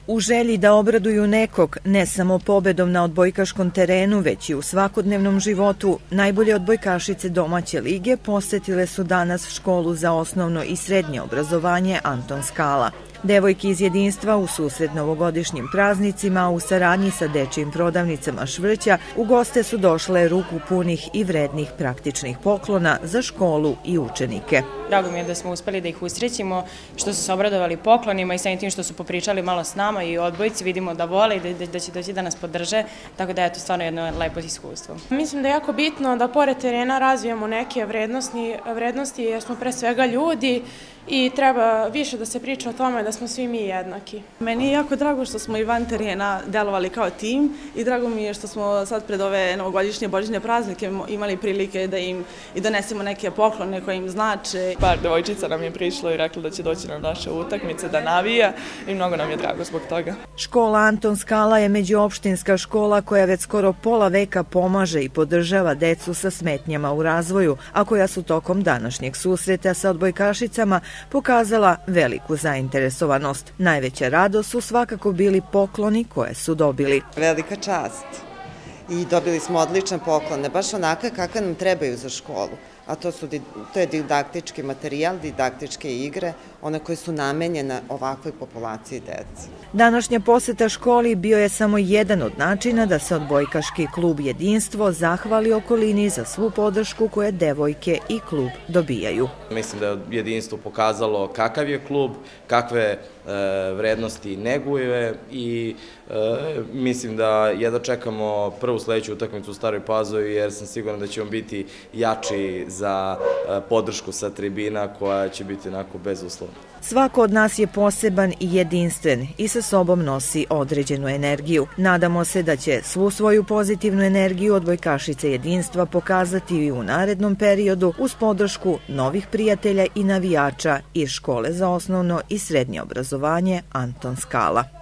U želji da obraduju nekog, ne samo pobedom na odbojkaškom terenu, već i u svakodnevnom životu, najbolje odbojkašice domaće lige posetile su danas školu za osnovno i srednje obrazovanje Anton Skala. Devojke iz jedinstva u susret novogodišnjim praznicima u saradnji sa dečijim prodavnicama Švrća u goste su došle ruku punih i vrednih praktičnih poklona za školu i učenike. Drago mi je da smo uspeli da ih usrećimo, što su se obradovali poklonima i samim tim što su popričali malo s nama i odbojci, vidimo da vole i da će doći da nas podrže, tako da je to stvarno jedno lepo iskustvo. Mislim da je jako bitno da pored terena razvijamo neke vrednosti jer smo pre svega ljudi i treba više da se priča o tome da smo svi mi jednaki. Meni je jako drago što smo i van terena delovali kao tim i drago mi je što smo sad pred ove novogodišnje božićne praznike imali prilike da im i donesemo neke poklone koje im znače. Par devojčica nam je prišlo i rekla da će doći na naše utakmice da navija i mnogo nam je drago zbog toga. Škola Anton Skala je međuopštinska škola koja već skoro pola veka pomaže i podržava decu sa smetnjama u razvoju, a koja su tokom današnjeg susreta sa odbojkašicama pokazala veliku zainteresovanost. Najveća radost su svakako bili pokloni koje su dobili. Velika čast i dobili smo odlične poklone, baš onakve kakve nam trebaju za školu. A to je didaktički materijal, didaktičke igre, one koje su namenjene ovakvoj populaciji dece. Današnja poseta školi bio je samo jedan od načina da se odbojkaški klub Jedinstvo zahvali okolini za svu podršku koje devojke i klub dobijaju. Mislim da je Jedinstvo pokazalo kakav je klub, kakve vrednosti neguje i mislim da jedva čekamo prvu sledeću utakmicu u Staroj Pazovi jer sam siguran da ćemo biti jači za podršku sa tribina koja će biti onako bezuslovna. Svako od nas je poseban i jedinstven i sa sobom nosi određenu energiju. Nadamo se da će svu svoju pozitivnu energiju odbojkašice Jedinstva pokazati i u narednom periodu uz podršku novih prijatelja i navijača iz škole za osnovno i srednje obrazovanje Anton Skala.